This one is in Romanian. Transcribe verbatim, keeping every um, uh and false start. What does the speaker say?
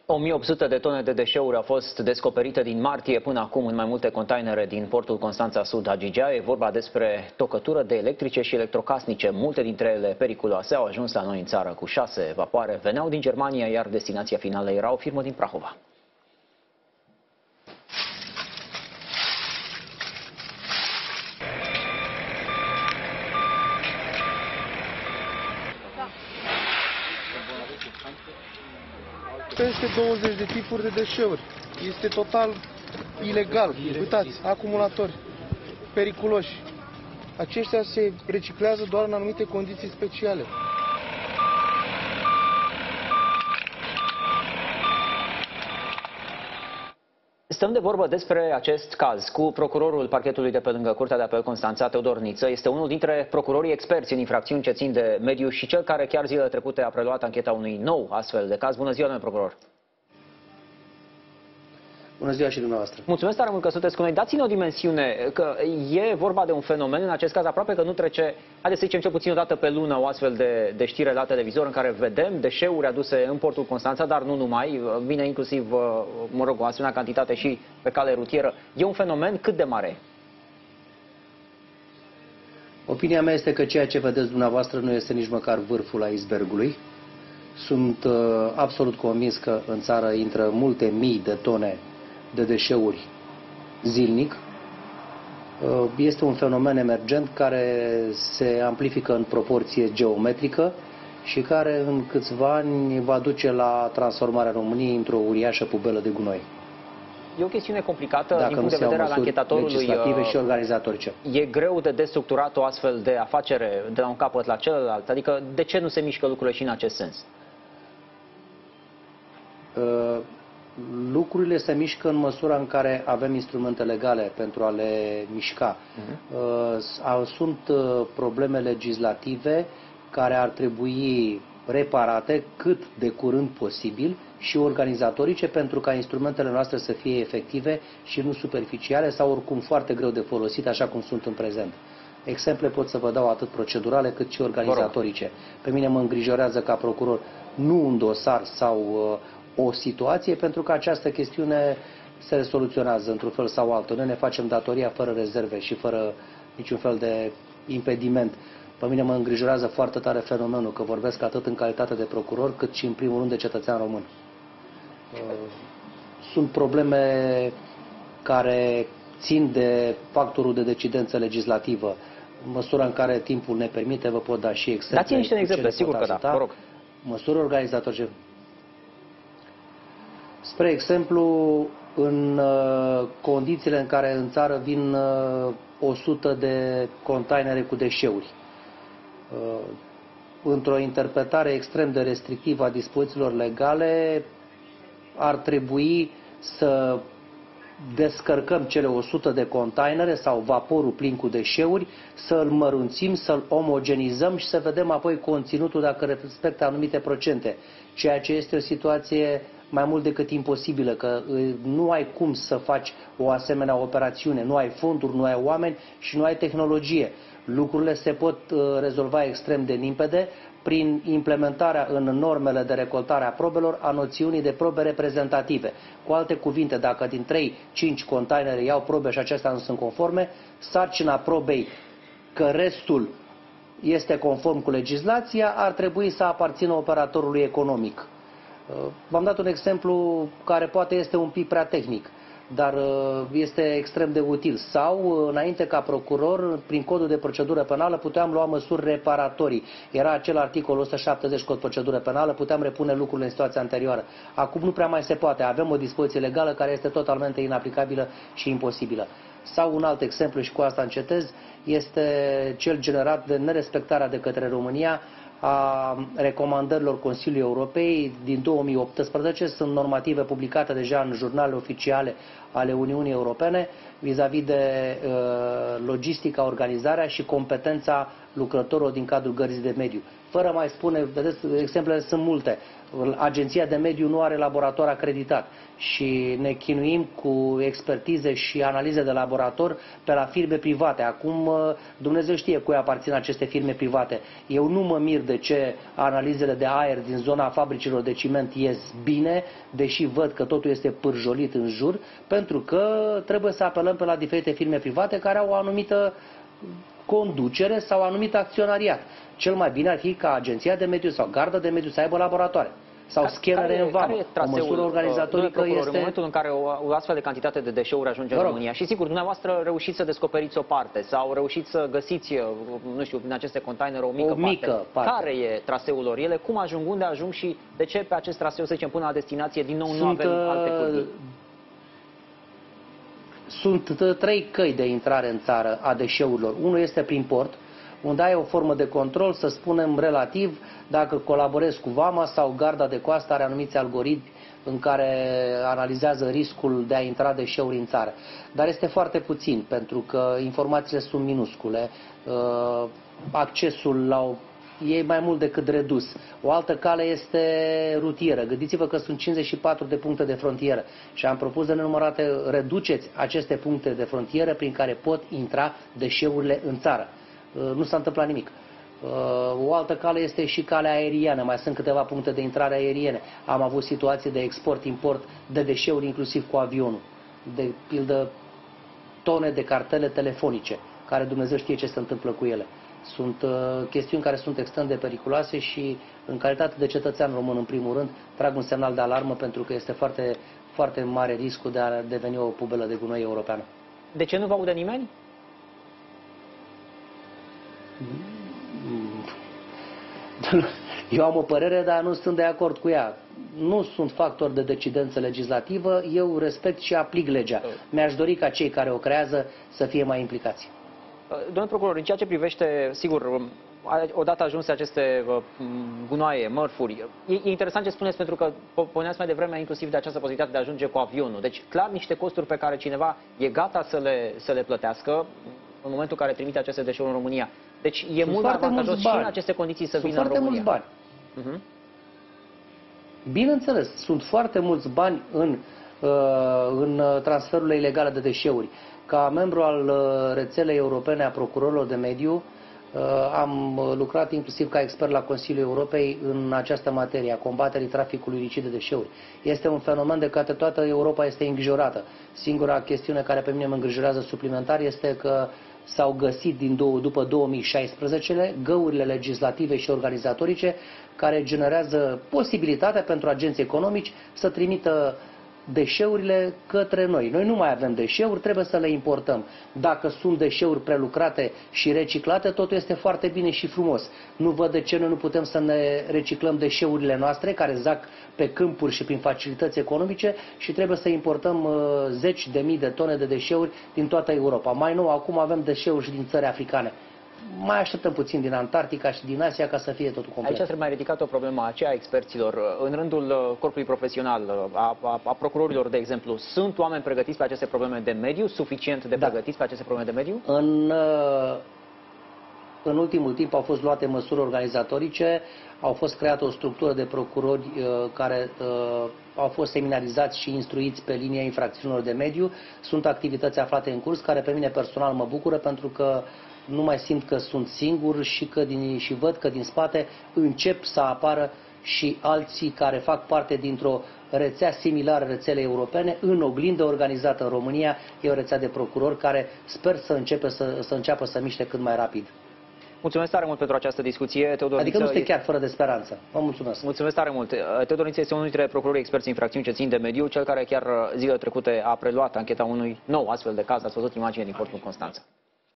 o mie opt sute de tone de deșeuri au fost descoperite din martie până acum în mai multe containere din portul Constanța Sud Agigea. E vorba despre tocătură de electrice și electrocasnice. Multe dintre ele periculoase au ajuns la noi în țară cu șase vapoare. Veneau din Germania, iar destinația finală era o firmă din Prahova. Peste douăzeci de tipuri de deșeuri. Este total ilegal. Uitați, acumulatori periculoși. Aceștia se reciclează doar în anumite condiții speciale. Stăm de vorbă despre acest caz cu procurorul parchetului de pe lângă Curtea de Apel Constanța, Teodor Niță. Este unul dintre procurorii experți în infracțiuni ce țin de mediu și cel care chiar zilele trecute a preluat ancheta unui nou astfel de caz. Bună ziua, domnule procuror! Bună ziua și dumneavoastră! Mulțumesc tare mult că sunteți cu noi. Dați-ne o dimensiune, că e vorba de un fenomen, în acest caz aproape că nu trece, haideți să zicem cel puțin o dată pe lună, o astfel de, de știre la televizor în care vedem deșeuri aduse în portul Constanța, dar nu numai, vine inclusiv, mă rog, o asemenea cantitate și pe cale rutieră. E un fenomen cât de mare? Opinia mea este că ceea ce vedeți dumneavoastră nu este nici măcar vârful icebergului. Sunt uh, absolut convins că în țară intră multe mii de tone de deșeuri zilnic. Este un fenomen emergent care se amplifică în proporție geometrică și care în câțiva ani va duce la transformarea României într-o uriașă pubelă de gunoi. E o chestiune complicată Dacă din punct de vedere al anchetatorului. Legislative și organizatorice. E greu de destructurat o astfel de afacere de la un capăt la celălalt? Adică de ce nu se mișcă lucrurile și în acest sens? Uh, Lucrurile se mișcă în măsura în care avem instrumente legale pentru a le mișca. Uh-huh. Sunt probleme legislative care ar trebui reparate cât de curând posibil și organizatorice pentru ca instrumentele noastre să fie efective și nu superficiale sau oricum foarte greu de folosit, așa cum sunt în prezent. Exemple pot să vă dau atât procedurale cât și organizatorice. Pe mine mă îngrijorează ca procuror nu un dosar sau o situație, pentru că această chestiune se soluționează într-un fel sau altul. Noi ne facem datoria fără rezerve și fără niciun fel de impediment. Pe mine mă îngrijorează foarte tare fenomenul, că vorbesc atât în calitate de procuror, cât și în primul rând de cetățean român. Sunt probleme care țin de factorul de decidență legislativă. În măsura în care timpul ne permite, vă pot da și exemple. Dați-mi niște exemple, sigur că da, vă rog. Măsuri organizatorice. Spre exemplu, în uh, condițiile în care în țară vin uh, o sută de containere cu deșeuri, uh, într-o interpretare extrem de restrictivă a dispozițiilor legale, ar trebui să descărcăm cele o sută de containere sau vaporul plin cu deșeuri, să-l mărunțim, să-l omogenizăm și să vedem apoi conținutul dacă respectă anumite procente, ceea ce este o situație mai mult decât imposibilă, că nu ai cum să faci o asemenea operațiune, nu ai fonduri, nu ai oameni și nu ai tehnologie. Lucrurile se pot rezolva extrem de limpede prin implementarea în normele de recoltare a probelor a noțiunii de probe reprezentative. Cu alte cuvinte, dacă din trei cinci containere iau probe și acestea nu sunt conforme, sarcina probei că restul este conform cu legislația ar trebui să aparțină operatorului economic. V-am dat un exemplu care poate este un pic prea tehnic, dar este extrem de util. Sau, înainte ca procuror, prin codul de procedură penală, puteam lua măsuri reparatorii. Era acel articol o sută șaptezeci cod procedură penală, puteam repune lucrurile în situația anterioară. Acum nu prea mai se poate. Avem o dispoziție legală care este totalmente inaplicabilă și imposibilă. Sau un alt exemplu, și cu asta încetez, este cel generat de nerespectarea de către România a recomandărilor Consiliului Europei din două mii optsprezece. Sunt normative publicate deja în jurnalele oficiale ale Uniunii Europene vis-a-vis de uh, logistica, organizarea și competența lucrătorilor din cadrul gărzii de mediu. fără mai spune, vedeți, exemplele sunt multe. Agenția de mediu nu are laborator acreditat și ne chinuim cu expertize și analize de laborator pe la firme private. Acum Dumnezeu știe cui aparțin aceste firme private. Eu nu mă mir de ce analizele de aer din zona fabricilor de ciment ies bine, deși văd că totul este pârjolit în jur, pentru că trebuie să apelăm pe la diferite firme private care au o anumită conducere sau anumit acționariat. Cel mai bine ar fi ca agenția de mediu sau garda de mediu să aibă laboratoare sau scanere în vamă. O măsură organizatorică procuror, este... În momentul în care o, o astfel de cantitate de deșeuri ajunge în România și sigur, dumneavoastră reușiți să descoperiți o parte sau reușiți să găsiți, nu știu, din aceste containere o mică, o mică parte. parte. Care e traseul lor? Ele cum ajung, unde ajung și de ce pe acest traseu, să zicem, până la destinație, din nou Sunt, nu avem alte pârghii? Sunt trei căi de intrare în țară a deșeurilor. Unul este prin port, unde ai o formă de control, să spunem, relativ, dacă colaborezi cu vama sau garda de coastă are anumiți algoritmi în care analizează riscul de a intra deșeuri în țară. Dar este foarte puțin, pentru că informațiile sunt minuscule, accesul la o e mai mult decât redus. O altă cale este rutieră. Gândiți-vă că sunt cincizeci și patru de puncte de frontieră și am propus de nenumărate, reduceți aceste puncte de frontieră prin care pot intra deșeurile în țară. Nu s-a întâmplat nimic. O altă cale este și calea aeriană. Mai sunt câteva puncte de intrare aeriene. Am avut situații de export-import de deșeuri, inclusiv cu avionul. De pildă, tone de cartele telefonice, care Dumnezeu știe ce se întâmplă cu ele. Sunt uh, chestiuni care sunt extrem de periculoase și, în calitate de cetățean român, în primul rând, trag un semnal de alarmă pentru că este foarte, foarte mare riscul de a deveni o pubelă de gunoi europeană. De ce nu vă aude nimeni? Eu am o părere, dar nu sunt de acord cu ea. Nu sunt factor de decidență legislativă, eu respect și aplic legea. Mi-aș dori ca cei care o creează să fie mai implicați. Domnul procuror, în ceea ce privește, sigur, odată ajunse aceste gunoaie, mărfuri, e, e interesant ce spuneți, pentru că puneați mai devreme inclusiv de această posibilitate de a ajunge cu avionul. Deci, clar, niște costuri pe care cineva e gata să le, să le plătească în momentul în care trimite aceste deșeuri în România. Deci e Sunt mult mai avantajos și în aceste condiții să sunt vină în România. Sunt foarte mulți bani. Uh-huh. Bineînțeles, sunt foarte mulți bani în, în transferurile ilegale de deșeuri. Ca membru al rețelei europene a procurorilor de mediu, am lucrat inclusiv ca expert la Consiliul Europei în această materie, a combaterii traficului ilicit de deșeuri. Este un fenomen de care toată Europa este îngrijorată. Singura chestiune care pe mine mă îngrijorează suplimentar este că s-au găsit din două, după două mii șaisprezece găurile legislative și organizatorice care generează posibilitatea pentru agenții economici să trimită deșeurile către noi. Noi nu mai avem deșeuri, trebuie să le importăm. Dacă sunt deșeuri prelucrate și reciclate, totul este foarte bine și frumos. Nu văd de ce noi nu putem să ne reciclăm deșeurile noastre, care zac pe câmpuri și prin facilități economice, și trebuie să importăm uh, zeci de mii de tone de deșeuri din toată Europa. Mai nou, acum avem deșeuri și din țări africane. Mai așteptăm puțin din Antarctica și din Asia ca să fie totul complet. Aici trebuie mai ridicat o problemă aceea a experților. În rândul corpului profesional, a, a, a procurorilor, de exemplu, sunt oameni pregătiți pe aceste probleme de mediu, suficient de da. pregătiți pe aceste probleme de mediu? În, în ultimul timp au fost luate măsuri organizatorice, au fost creată o structură de procurori care au fost seminarizați și instruiți pe linia infracțiunilor de mediu. Sunt activități aflate în curs care pe mine personal mă bucură, pentru că nu mai simt că sunt singur și, că din, și văd că din spate încep să apară și alții care fac parte dintr-o rețea similară rețelei europene. În oglindă organizată în România e o rețea de procurori care sper să, începe să, să înceapă să miște cât mai rapid. Mulțumesc tare mult pentru această discuție. Teodor adică Niță nu este chiar fără de speranță. Vă mulțumesc. Mulțumesc tare mult. Teodor Niță este unul dintre procurorii experți în infracțiuni ce țin de mediu, cel care chiar zilele trecute a preluat ancheta unui nou astfel de caz. Ați văzut imagine din portul Constanța.